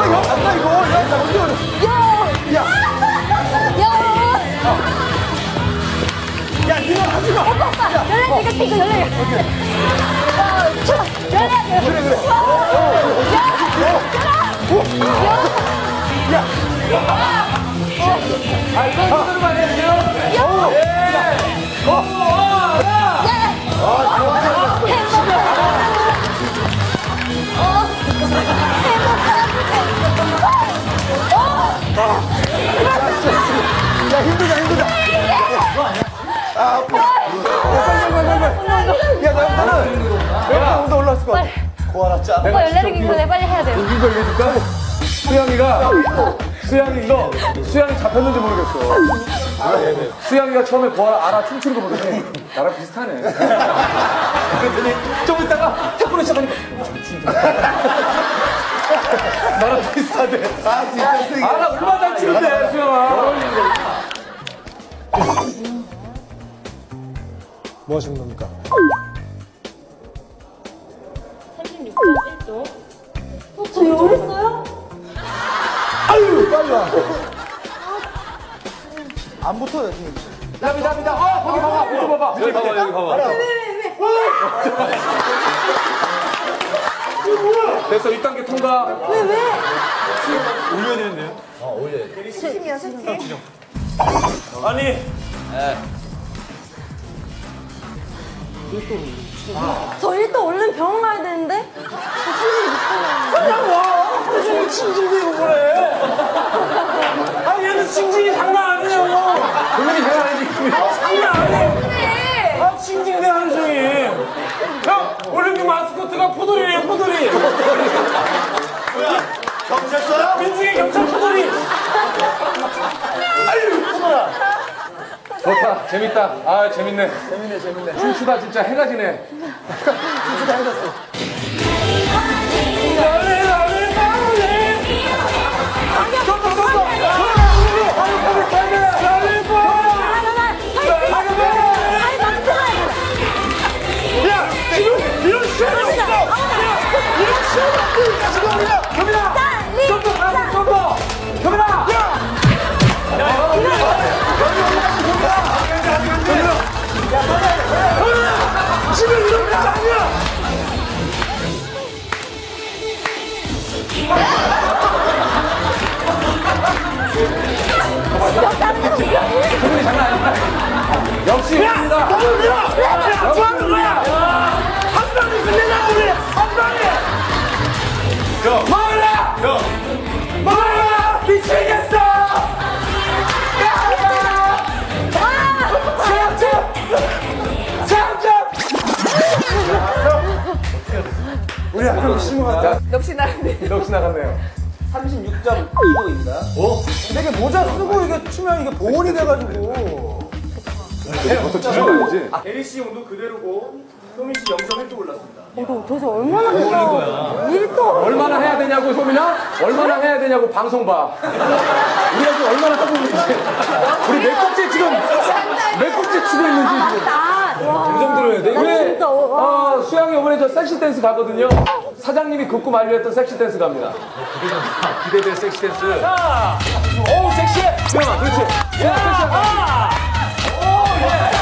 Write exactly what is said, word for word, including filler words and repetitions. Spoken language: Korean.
이거 간다 이거. 야, 나 먼저. 야. 야. 야, 니가 하지 마. 오빠, 오빠. 연락이가 지금 연락이. 어, 좋아. 연락이. 그래, 그래. 야. 야. 아, 이런 식으로 많이 해야 돼요? 예. 오, 오, 야. 아, 좋아. 야, 힘들다, 힘들다. 아, 아파. 빨리, 빨리, 빨리. 야, 너는 몇 정도 올랐을 거야? 고아라 짜. 오빠 연락이 이번에 빨리 해야 돼요. 웃긴 걸 얘기해줄까? 수영이가, 수영이 너, 수영이 잡혔는지 모르겠어. 수영이가 처음에 고아 알아 춤추는 거 보더니 나랑 비슷하네. 그랬더니 좀 있다가 태권을 시작하니까 진짜. 나랑 비슷하대. 아, 진짜 쓰기. 아, 나 얼마나 잘 추는데, 수영아. 뭐 하시는 겁니까? 삼십육 점 일 도. 어, 저 열했어요? 아유, 빨리 와. 안 붙어요, 지금. 나비, 나비, 나. 어, 거기 봐봐. 여기 봐봐. 여기 봐봐, 여기 봐봐. 됐어, 이 단계 통과. 왜, 왜? 올려야 되는데요? 어, 올려야 돼. 심이야, 심. 아니. 네. 저 일단 얼른 병원 가야 되는데? 그냥 와. 무슨 징징대고 그래. 아, 얘는 징징이 장난 아니냐고. 그분이 장난 아니지. 장난 아니에요. 아, 징징대 하는 중이. 형, 올림픽 마스코트가 포도리예요, 포도리. 경찰서야? 민중의 경찰 포도리. 아유, 포도라. 좋다, 재밌다. 아, 재밌네. 재밌네, 재밌네. 춤추다 진짜 해가 지네. 춤추다 해졌어. 야, 지금 이런 시간이 없어. 이런 시간이 없어. 지금 우리가 경민아, 좀 더 가자, 좀 더. 경민아. 야, 야, 여기 여기 경민아, 지금 이런 거 아니야. 경민이 장난 아니야. 역시 경민이다. 너무 밀어! 야, 뭐 하는 거야? 한 방에 끝내자, 우리! 한 방에! 야, 마을아! 야, 마을아! 미치겠어! 장점! 장점! 우리 학교 심어갔다. 역시 나네. 역시 나갔네요. 삼십육 점 이 도입니다. 어? 근데 이게 모자 쓰고 이게 추면 이게 보온이 돼가지고. 부터 치셔야지. 대리 씨 용도 그대로고 효민 씨 영 점 일 도 올랐습니다. 이거 도대체 얼마나 해서 일 도 얼마나 해야 되냐고, 소민아? 얼마나 해야 되냐고, 방송 봐. 우리가 지금 얼마나 하고 있는지. 우리 몇 곡째 지금, 몇 곡째 치고 있는지 지금. 감정 들어야 돼. 우리, 진짜, 와. 어, 수영이 이번에 저 섹시 댄스 가거든요. 사장님이 긋고 만류했던 섹시 댄스 갑니다. 기대될 섹시 댄스. 자, 오, 섹시해! 수영아, 그렇지. 야, 섹시하다. 오, 예.